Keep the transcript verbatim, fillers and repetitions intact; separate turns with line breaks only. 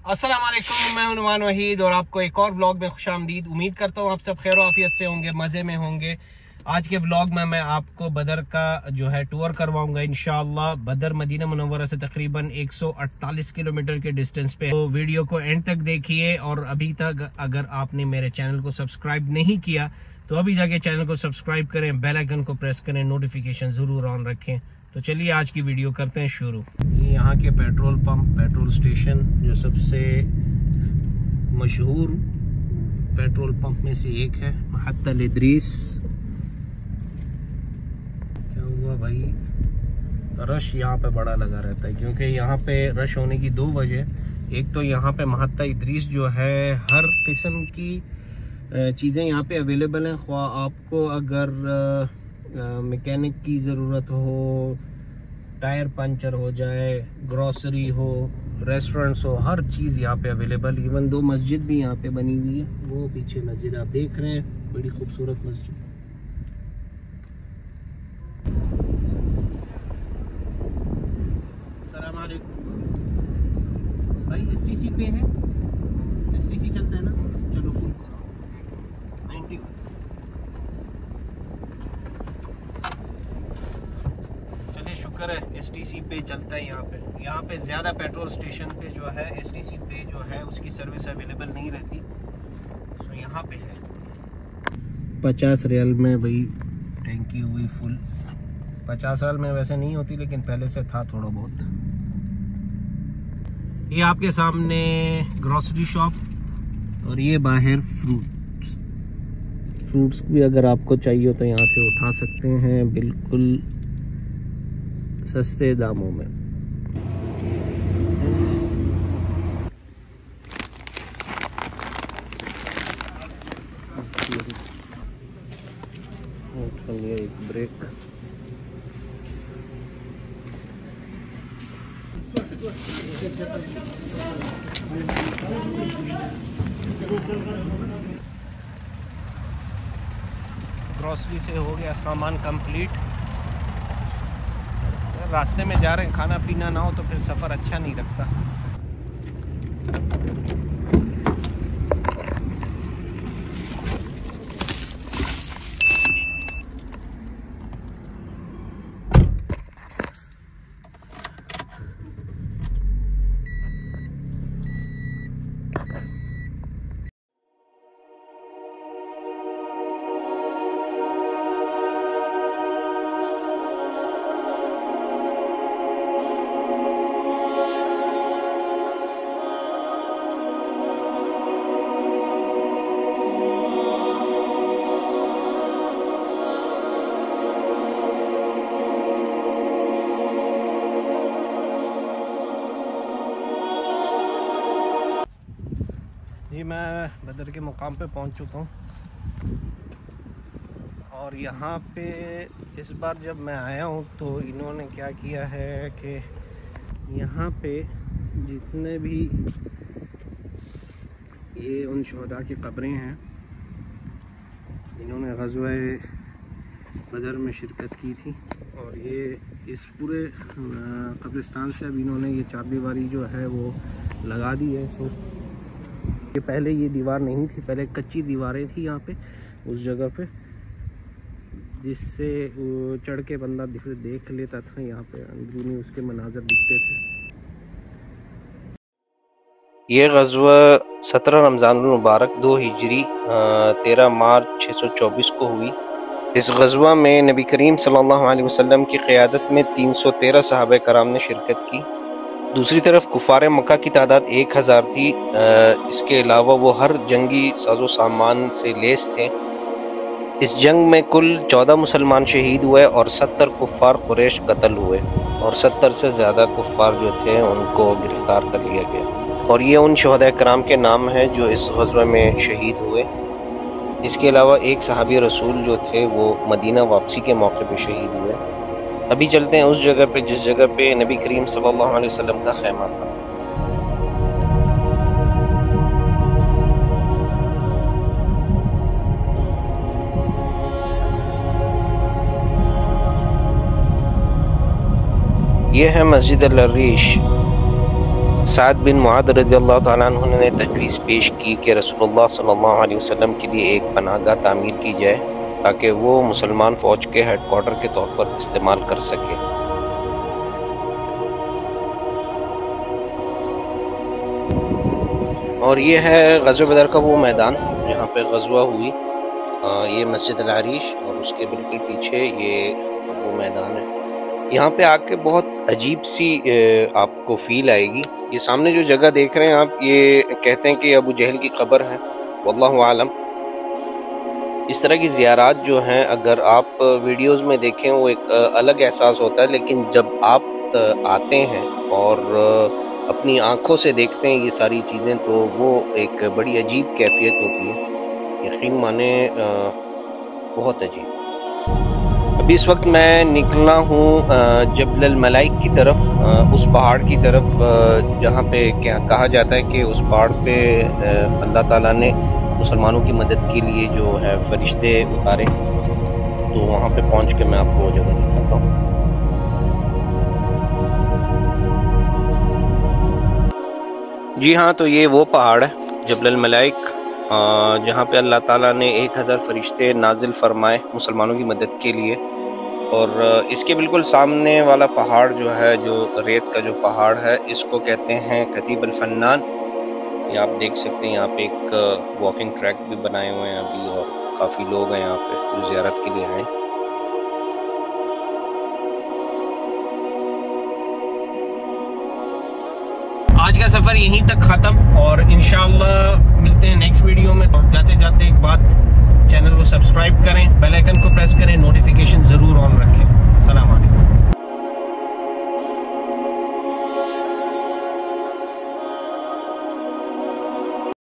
अस्सलाम वालेकुम, मैं हूं नुमान वहीद और आपको एक और व्लॉग में खुशामदीद। उम्मीद करता हूं आप सब खैर आफियत से होंगे, मज़े में होंगे। आज के व्लॉग में मैं आपको बदर का जो है टूर करवाऊंगा इंशाअल्लाह। बदर मदीना मुनव्वरा से तकरीबन एक सौ अड़तालीस किलोमीटर के डिस्टेंस पे। तो वीडियो को एंड तक देखिए और अभी तक अगर आपने मेरे चैनल को सब्सक्राइब नहीं किया तो अभी जाके चैनल को सब्सक्राइब करें, बेल आइकन को प्रेस करें, नोटिफिकेशन जरूर ऑन रखें। तो चलिए आज की वीडियो करते हैं शुरू। ये यहाँ के पेट्रोल पंप, पेट्रोल स्टेशन जो सबसे मशहूर पेट्रोल पंप में से एक है, महत्तल इदरीस। क्या हुआ भाई, रश यहाँ पे बड़ा लगा रहता है क्योंकि यहाँ पे रश होने की दो वजह। एक तो यहाँ पे महत्तल इदरीस जो है हर किस्म की चीज़ें यहाँ पे अवेलेबल हैं। ख्वाह आपको अगर मैकेनिक की ज़रूरत हो, टायर पंचर हो जाए, ग्रोसरी हो, रेस्टोरेंट्स हो, हर चीज़ यहाँ पे अवेलेबल। इवन दो मस्जिद भी यहाँ पे बनी हुई है। वो पीछे मस्जिद आप देख रहे हैं, बड़ी खूबसूरत मस्जिद। अस्सलाम वालेकुम भाई, एसटीसी पे है, एसटीसी चलता है ना? चलो फुल करो नाइन्टी। शुक्र है एसटीसी पे चलता है यहाँ पे। यहाँ पे ज़्यादा पेट्रोल स्टेशन पे जो है एसटीसी पे जो है उसकी सर्विस अवेलेबल नहीं रहती, तो यहाँ पे है। पचास रियल में भाई टैंकी हुई फुल। पचास रियल में वैसे नहीं होती लेकिन पहले से था थोड़ा बहुत। ये आपके सामने ग्रोसरी शॉप और ये बाहर फ्रूट्स। फ्रूट्स भी अगर आपको चाहिए हो तो यहाँ से उठा सकते हैं बिल्कुल सस्ते दामों में। चलिए एक ब्रेक। ग्रोसरी से हो गया सामान कंप्लीट। रास्ते में जा रहे हैं, खाना पीना ना हो तो फिर सफ़र अच्छा नहीं लगता। जी मैं बदर के मुकाम पे पहुंच चुका हूं और यहाँ पे इस बार जब मैं आया हूं तो इन्होंने क्या किया है कि यहाँ पे जितने भी ये उन शहदा की कब्रें हैं, इन्होंने ग़ज़वा बदर में शिरकत की थी और ये इस पूरे कब्रिस्तान से अब इन्होंने ये चार दीवारी जो है वो लगा दी है। सो ये पहले ये दीवार नहीं थी, पहले कच्ची दीवारें थी यहाँ पे उस जगह पे, जिससे चढ़ के बंदा देख लेता था। यहाँ पे अंदरूनी उसके मनाजर दिखते थे। ये ग़ज़वा सत्रह रमज़ान मुबारक दो हिजरी तेरह मार्च छः सौ चौबीस को हुई। इस ग़ज़वा में नबी करीम सल्लल्लाहु अलैहि वसल्लम की क़यादत में तीन सौ तेरह सहाबा कराम ने शिरकत की। दूसरी तरफ कुफ़ार मक्का की तादाद एक हज़ार थी। इसके अलावा वो हर जंगी साजो सामान से लेस थे। इस जंग में कुल चौदह मुसलमान शहीद हुए और सत्तर कुफ़ार कुरैश कत्ल हुए और सत्तर से ज़्यादा कुफ़ार जो थे उनको गिरफ़्तार कर लिया गया। और ये उन शहदा कराम के नाम हैं जो इस ग़ज़वा में शहीद हुए। इसके अलावा एक सहाबी रसूल जो थे वो मदीना वापसी के मौके पर शहीद हुए। अभी चलते हैं उस जगह पे जिस जगह पे नबी करीम सल्लल्लाहु अलैहि वसल्लम का खैमा था। ये है मस्जिद अल-अरीश। साद बिन मुआद रज़ियल्लाहु ताला अन्हु ने तजवीज़ पेश की कि रसूलुल्लाह सल्लल्लाहु अलैहि वसल्लम के लिए एक पनाहगाह तामीर की जाए ताकि वो मुसलमान फ़ौज के हेडक्वार्टर के तौर पर इस्तेमाल कर सके। और ये है ग़ज़वा बदर का वो मैदान जहाँ पे ग़ज़वा हुई। आ, ये मस्जिद अल अरीश और उसके बिल्कुल पीछे ये वो मैदान है। यहाँ पे आके बहुत अजीब सी आपको फ़ील आएगी। ये सामने जो जगह देख रहे हैं आप, ये कहते हैं कि अबू जहल की क़ब्र है, वल्लाहु आलम। इस तरह की ज़ियारात जो हैं अगर आप वीडियोज़ में देखें वो एक अलग एहसास होता है, लेकिन जब आप आते हैं और अपनी आँखों से देखते हैं ये सारी चीज़ें तो वो एक बड़ी अजीब कैफियत होती है, यकीन माने बहुत अजीब। अभी इस वक्त मैं निकला हूँ जबल अल मलाइक की तरफ, उस पहाड़ की तरफ जहाँ पे क्या कहा जाता है कि उस पहाड़ पे अल्लाह ताला ने मुसलमानों की मदद के लिए जो है फरिश्ते उतारे। तो वहाँ पे पहुँच के मैं आपको वो जगह दिखाता हूँ। जी हाँ, तो ये वो पहाड़ है जबल अल मलाइक जहाँ पे अल्लाह ताला ने एक हज़ार फरिश्ते नाजिल फरमाए मुसलमानों की मदद के लिए। और इसके बिल्कुल सामने वाला पहाड़ जो है, जो रेत का जो पहाड़ है, इसको कहते हैं खतीब अल फन्नान। ये आप देख सकते हैं, यहाँ पे एक वॉकिंग ट्रैक भी बनाए हुए हैं अभी, और काफ़ी लोग हैं यहाँ पे जो ज़ियारत के लिए आए। आज का सफ़र यहीं तक ख़त्म और इंशाअल्लाह मिलते हैं नेक्स्ट वीडियो में। तो जाते जाते एक बात, चैनल को सब्सक्राइब करें, बेल आइकन को प्रेस करें, नोटिफिकेशन ज़रूर ऑन रखें। सलाम अलैकुम।